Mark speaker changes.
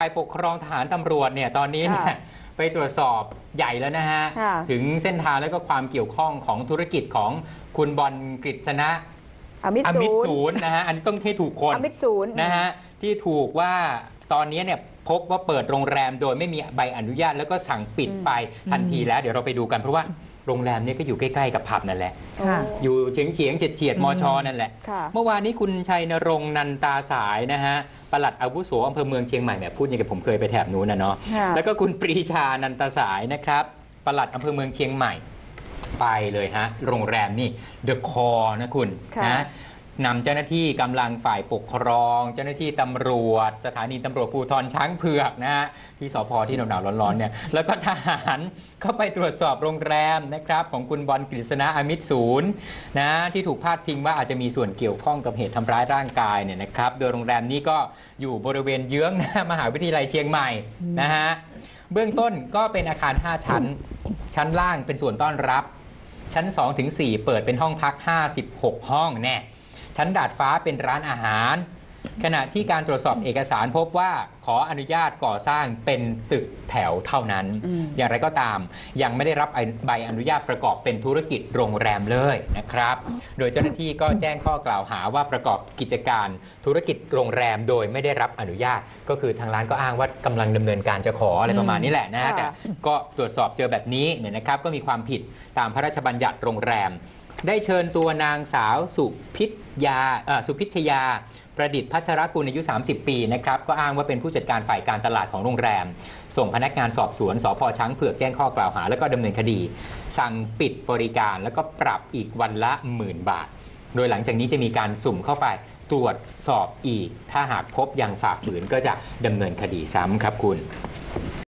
Speaker 1: ฝ่ายปกครองทหารตำรวจเนี่ยตอนนี้เนี่ยไปตรวจสอบใหญ่แล้วนะฮะถึงเส้นทางและก็ความเกี่ยวข้องของธุรกิจของคุณบอลกฤษณะอมิตรศูนย์นะฮะอันนี้ต้องที่ถูกคนอมิตรศูนย์นะฮะที่ถูกว่าตอนนี้เนี่ยพบว่าเปิดโรงแรมโดยไม่มีใบอนุญาตแล้วก็สั่งปิดไปทันทีแล้วเดี๋ยวเราไปดูกันเพราะว่าโรงแรมนี้ก็อยู่ใกล้ๆกับผับนั่นแหละอยู่เฉียงเฉียดมชนั่นแหละเมื่อวานนี้คุณชัยนรงค์นันตาสายนะฮะปลัดอาวุโสอำเภอเมืองเชียงใหม่แบบพูดอย่างกับผมเคยไปแถบนู้นนะเนาะแล้วก็คุณปรีชานันตาสายนะครับปลัดอำเภอเมืองเชียงใหม่ไปเลยฮะโรงแรมนี่เดอะคอร์นะคุณนะนำเจ้าหน้าที่กำลังฝ่ายปกครองเจ้าหน้าที่ตำรวจสถานีตำรวจภูธรช้างเผือกนะฮะที่สพที่หนาวๆร้อนๆเนี่ยแล้วก็ทหารเข้าไปตรวจสอบโรงแรมนะครับของคุณบอลกฤษณะอมิตรศูนย์นะที่ถูกพาดพิงว่าอาจจะมีส่วนเกี่ยวข้องกับเหตุทำร้ายร่างกายเนี่ยนะครับโดยโรงแรมนี้ก็อยู่บริเวณเยื้องมหาวิทยาลัยเชียงใหม่นะฮะเบื้องต้นก็เป็นอาคาร5ชั้นล่างเป็นส่วนต้อนรับชั้น 2-4 เปิดเป็นห้องพัก56ห้องแน่ชั้นดาดฟ้าเป็นร้านอาหารขณะที่การตรวจสอบเอกสารพบว่าขออนุญาตก่อสร้างเป็นตึกแถวเท่านั้นอย่างไรก็ตามยังไม่ได้รับใบอนุญาตประกอบเป็นธุรกิจโรงแรมเลยนะครับโดยเจ้าหน้าที่ก็แจ้งข้อกล่าวหาว่าประกอบกิจการธุรกิจโรงแรมโดยไม่ได้รับอนุญาตก็คือทางร้านก็อ้างว่ากำลังดำเนินการจะขออะไรประมาณนี้แหละนะแต่ก็ตรวจสอบเจอแบบนี้เนี่ยนะครับก็มีความผิดตามพระราชบัญญัติโรงแรมได้เชิญตัวนางสาวสุพิชยาประดิษฐ์พัชรกุลอายุ30 ปีนะครับก็อ้างว่าเป็นผู้จัดการฝ่ายการตลาดของโรงแรมส่งพนักงานสอบสวนสพ.ช้างเผือกแจ้งข้อกล่าวหาแล้วก็ดำเนินคดีสั่งปิดบริการแล้วก็ปรับอีกวันละ10,000 บาทโดยหลังจากนี้จะมีการสุ่มเข้าไปตรวจสอบอีกถ้าหากพบยังฝ่าฝืนก็จะดำเนินคดีซ้ำครับคุณ